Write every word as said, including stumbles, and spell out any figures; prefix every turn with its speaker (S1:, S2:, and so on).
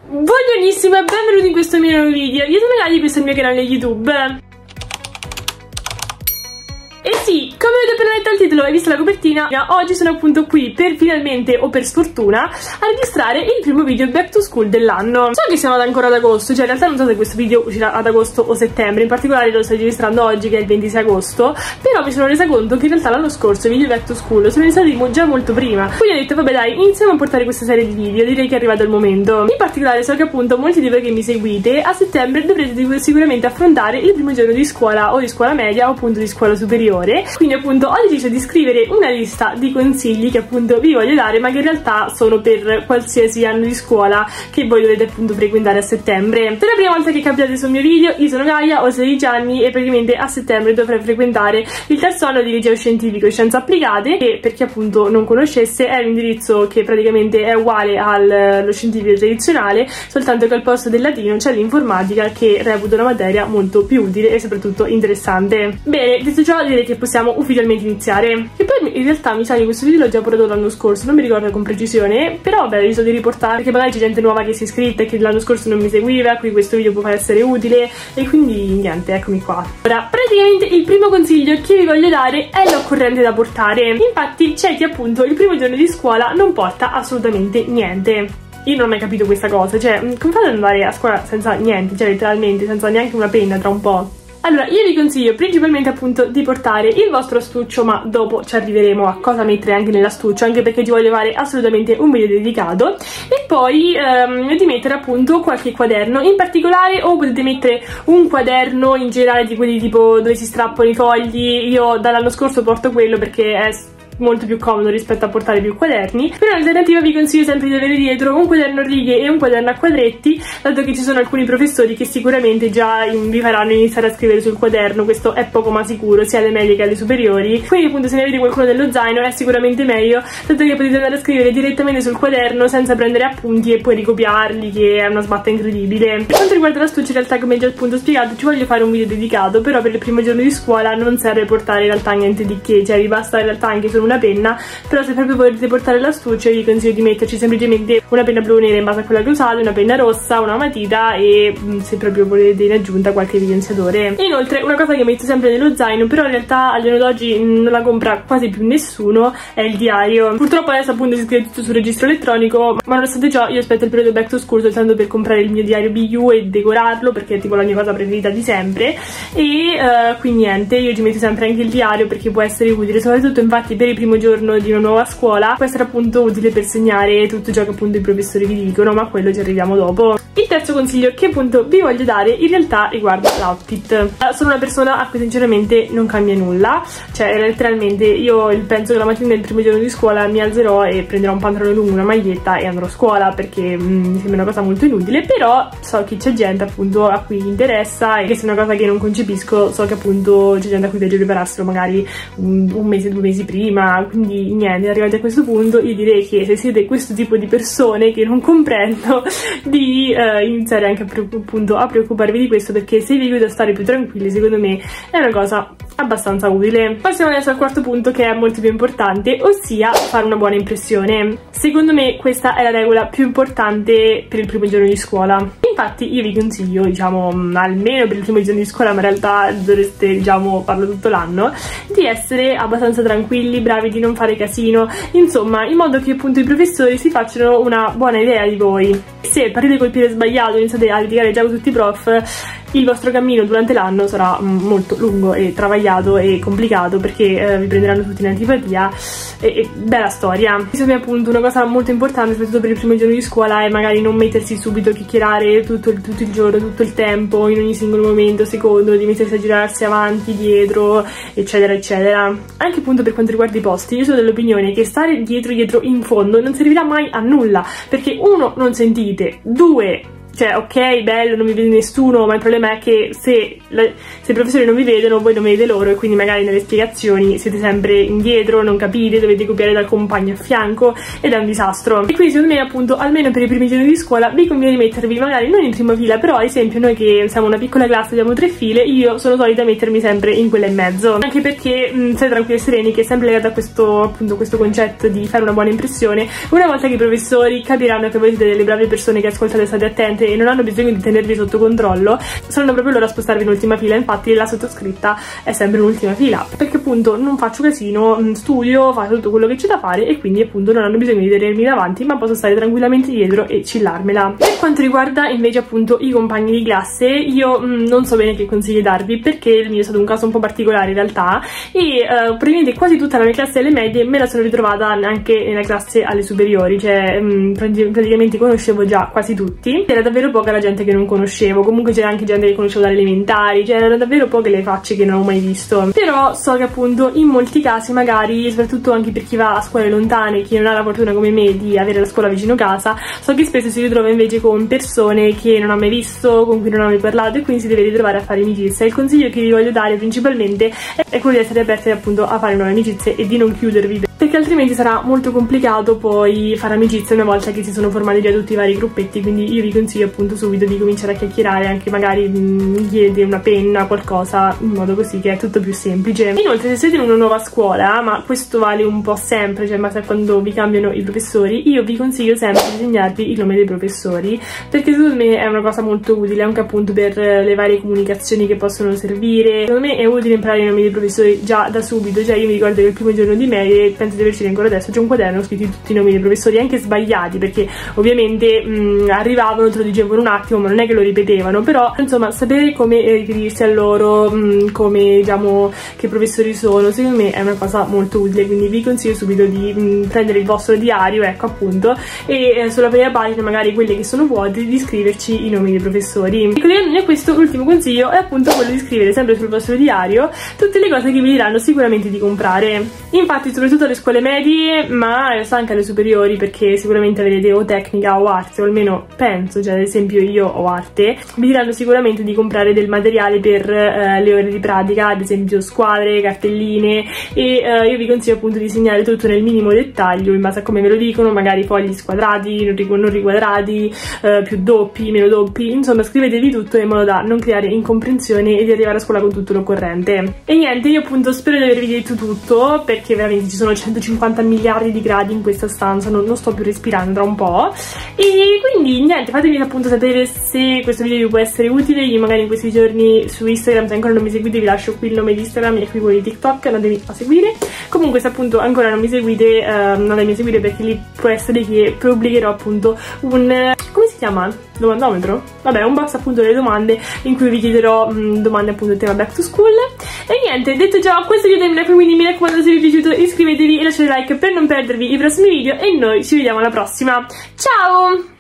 S1: Buongiornissimo e benvenuti in questo mio nuovo video. Io sono Gaia, questo è il mio canale YouTube. E sì, come avete appena letto il titolo e visto la copertina, oggi sono appunto qui per finalmente, o per sfortuna, a registrare il primo video back to school dell'anno. So che siamo ad ancora ad agosto, cioè in realtà non so se questo video uscirà ad agosto o settembre, in particolare lo sto registrando oggi che è il ventisei agosto, però mi sono resa conto che in realtà l'anno scorso i video back to school sono iniziati già molto prima. Quindi ho detto vabbè dai, iniziamo a portare questa serie di video, direi che è arrivato il momento. In particolare so che appunto molti di voi che mi seguite a settembre dovrete sicuramente affrontare il primo giorno di scuola o di scuola media o appunto di scuola superiore. Quindi appunto ho deciso di scrivere una lista di consigli che appunto vi voglio dare, ma che in realtà sono per qualsiasi anno di scuola che voi dovete appunto frequentare a settembre. Se è la prima volta che capitate sul mio video, io sono Gaia, ho sedici anni e praticamente a settembre dovrei frequentare il terzo anno di liceo scientifico e scienze applicate, che per chi appunto non conoscesse è un indirizzo che praticamente è uguale allo scientifico tradizionale, soltanto che al posto del latino c'è l'informatica, che reputo una materia molto più utile e soprattutto interessante. Bene, detto ciò direi che possiamo ufficialmente iniziare. E poi in realtà mi sa che questo video l'ho già portato l'anno scorso, non mi ricordo con precisione, però vabbè, ho deciso di riportare perché magari c'è gente nuova che si è iscritta e che l'anno scorso non mi seguiva, quindi questo video può essere utile e quindi niente, eccomi qua. Ora, praticamente il primo consiglio che vi voglio dare è l'occorrente da portare. Infatti c'è chi appunto il primo giorno di scuola non porta assolutamente niente. Io non ho mai capito questa cosa, cioè come fate ad andare a scuola senza niente, cioè letteralmente senza neanche una penna tra un po'? Allora, io vi consiglio principalmente appunto di portare il vostro astuccio, ma dopo ci arriveremo a cosa mettere anche nell'astuccio, anche perché ci voglio fare assolutamente un video dedicato, e poi ehm, di mettere appunto qualche quaderno in particolare, o potete mettere un quaderno in generale di quelli tipo dove si strappano i fogli. Io dall'anno scorso porto quello perché è molto più comodo rispetto a portare più quaderni, però in alternativa vi consiglio sempre di avere dietro un quaderno a righe e un quaderno a quadretti, dato che ci sono alcuni professori che sicuramente già vi faranno iniziare a scrivere sul quaderno. Questo è poco ma sicuro, sia alle medie che alle superiori, quindi appunto se ne avete qualcuno dello zaino è sicuramente meglio, dato che potete andare a scrivere direttamente sul quaderno senza prendere appunti e poi ricopiarli, che è una sbatta incredibile. Per quanto riguarda l'astuccio, in realtà come già appunto spiegato ci voglio fare un video dedicato, però per il primo giorno di scuola non serve portare in realtà niente di che, cioè vi basta in realtà anche solo una penna. Però se proprio volete portare l'astuccio vi consiglio di metterci semplicemente una penna blu o nera in base a quella che usate, una penna rossa, una matita e se proprio volete in aggiunta qualche evidenziatore. E inoltre una cosa che metto sempre nello zaino, però in realtà al giorno d'oggi non la compra quasi più nessuno, è il diario. Purtroppo adesso appunto si scrive tutto sul registro elettronico, ma nonostante ciò io aspetto il periodo back to school soltanto per comprare il mio diario B U e decorarlo, perché è tipo la mia cosa preferita di sempre. E uh, quindi niente, io ci metto sempre anche il diario perché può essere utile, soprattutto infatti per il primo giorno di una nuova scuola può essere appunto utile per segnare tutto ciò che appunto i professori vi dicono, ma a quello ci arriviamo dopo. Il terzo consiglio che appunto vi voglio dare in realtà riguarda l'outfit. Sono una persona a cui sinceramente non cambia nulla, cioè letteralmente io penso che la mattina del primo giorno di scuola mi alzerò e prenderò un pantalone lungo, una maglietta e andrò a scuola, perché mm, mi sembra una cosa molto inutile, però so che c'è gente appunto a cui interessa, e che se è una cosa che non concepisco, so che appunto c'è gente a cui piace prepararselo magari un, un mese, due mesi prima. Quindi niente, arrivati a questo punto io direi che se siete questo tipo di persone che non comprendo, di eh, iniziare anche a, appunto, a preoccuparvi di questo, perché se vi aiuta a stare più tranquilli secondo me è una cosa abbastanza utile. Passiamo adesso al quarto punto, che è molto più importante, ossia fare una buona impressione. Secondo me questa è la regola più importante per il primo giorno di scuola. Infatti io vi consiglio, diciamo, almeno per il primo giorno di scuola, ma in realtà dovreste, diciamo, farlo tutto l'anno, di essere abbastanza tranquilli, bravi, di non fare casino, insomma, in modo che appunto i professori si facciano una buona idea di voi. Se partite col piede sbagliato e iniziate a litigare già con tutti i prof, il vostro cammino durante l'anno sarà molto lungo e travagliato e complicato, perché eh, vi prenderanno tutti in antipatia e, e bella storia. Insomma, appunto una cosa molto importante, soprattutto per il primo giorno di scuola, è magari non mettersi subito a chiacchierare tutto il, tutto il giorno, tutto il tempo, in ogni singolo momento, secondo, di mettersi a girarsi avanti, dietro, eccetera eccetera. Anche appunto per quanto riguarda i posti, io sono dell'opinione che stare dietro dietro in fondo non servirà mai a nulla, perché uno, non sentite, due, cioè ok, bello, non mi vede nessuno, ma il problema è che se, le, se i professori non vi vedono, voi non vedete loro, e quindi magari nelle spiegazioni siete sempre indietro, non capite, dovete copiare dal compagno a fianco ed è un disastro. E quindi secondo me appunto, almeno per i primi giorni di scuola, vi conviene mettervi magari non in prima fila, però ad esempio noi che siamo una piccola classe, abbiamo tre file, io sono solita mettermi sempre in quella in mezzo, anche perché mh, state tranquilli e sereni che è sempre legato a questo, appunto, questo concetto di fare una buona impressione. Una volta che i professori capiranno che voi siete delle brave persone che ascoltate, state attente e non hanno bisogno di tenervi sotto controllo, saranno proprio loro a spostarvi in ultima fila. Infatti la sottoscritta è sempre in ultima fila, perché appunto non faccio casino, studio, faccio tutto quello che c'è da fare e quindi appunto non hanno bisogno di tenermi davanti, ma posso stare tranquillamente dietro e chillarmela. Per quanto riguarda invece appunto i compagni di classe, io mh, non so bene che consigli darvi, perché il mio è stato un caso un po' particolare in realtà, e uh, praticamente quasi tutta la mia classe alle medie me la sono ritrovata anche nella classe alle superiori, cioè mh, praticamente conoscevo già quasi tutti, era davvero poca la gente che non conoscevo, comunque c'era anche gente che conoscevo dalle elementari, cioè erano davvero poche le facce che non ho mai visto. Però so che appunto in molti casi, magari soprattutto anche per chi va a scuole lontane, chi non ha la fortuna come me di avere la scuola vicino casa, so che spesso si ritrova invece con persone che non ha mai visto, con cui non ha mai parlato, e quindi si deve ritrovare a fare amicizia. Il consiglio che vi voglio dare principalmente è quello di essere aperti appunto a fare nuove amicizie e di non chiudervi, perché altrimenti sarà molto complicato poi fare amicizia una volta che si sono formati già tutti i vari gruppetti. Quindi io vi consiglio appunto subito di cominciare a chiacchierare, anche magari mh, chiedete una penna, qualcosa, in modo così che è tutto più semplice. Inoltre, se siete in una nuova scuola, ma questo vale un po' sempre, cioè ma quando vi cambiano i professori, io vi consiglio sempre di segnarvi il nome dei professori, perché secondo me è una cosa molto utile anche appunto per le varie comunicazioni che possono servire. Secondo me è utile imparare i nomi dei professori già da subito, cioè io mi ricordo che il primo giorno di medie, penso di averci ancora adesso, c'è un quaderno scritti tutti i nomi dei professori, anche sbagliati, perché ovviamente mh, arrivavano, te lo dicevano un attimo, ma non è che lo ripetevano, però insomma sapere come riferirsi a loro, mh, come diciamo che professori sono, secondo me è una cosa molto utile. Quindi vi consiglio subito di mh, prendere il vostro diario, ecco appunto, e eh, sulla prima pagina, magari quelle che sono vuote, di scriverci i nomi dei professori. E collegandomi a questo, l'ultimo consiglio è appunto quello di scrivere sempre sul vostro diario tutte le cose che vi diranno sicuramente di comprare. Infatti soprattutto alle scuole medie, ma anche alle superiori, perché sicuramente avrete o tecnica o arte, o almeno penso, cioè ad esempio io ho arte, vi diranno sicuramente di comprare del materiale per eh, le ore di pratica, ad esempio squadre, cartelline, e eh, io vi consiglio appunto di segnare tutto nel minimo dettaglio in base a come ve lo dicono, magari fogli squadrati, non riquadrati, eh, più doppi, meno doppi, insomma scrivetevi tutto in modo da non creare incomprensioni e di arrivare a scuola con tutto l'occorrente. E niente, io appunto spero di avervi detto tutto, perché veramente ci sono centocinquanta miliardi di gradi in questa stanza, non, non sto più respirando tra un po', e quindi niente, fatemi appunto sapere se questo video vi può essere utile. Io magari in questi giorni su Instagram, se ancora non mi seguite, vi lascio qui il nome di Instagram e qui quello di TikTok, andatemi a seguire. Comunque se appunto ancora non mi seguite, eh, andatemi a seguire, perché lì può essere che pubblicherò appunto un, come si chiama? Domandometro? Vabbè, un box appunto delle domande in cui vi chiederò mh, domande appunto del tema back to school. E niente, detto già, questo video termina qui, quindi mi raccomando, se vi è piaciuto iscrivetevi e lasciate like per non perdervi i prossimi video, e noi ci vediamo alla prossima. Ciao!